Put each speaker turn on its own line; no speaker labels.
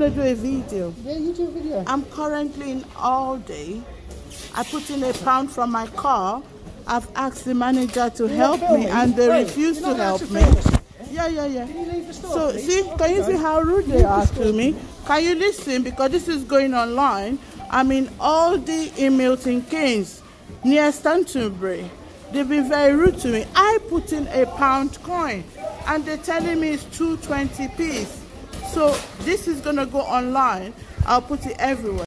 I'm gonna do a video.
Yeah, you do a video.
I'm currently in Aldi. I put in £1 from my car. I've asked the manager to help me and they refuse to help me. Yeah.
Can you leave the store,
So,
please?
see, can you see how rude they are to me? Can you listen? Because this is going online. I'm in Aldi in Milton Keynes, near Stantonbury. They've been very rude to me. I put in £1 coin and they're telling me it's 2.20p. So this is gonna go online. I'll put it everywhere.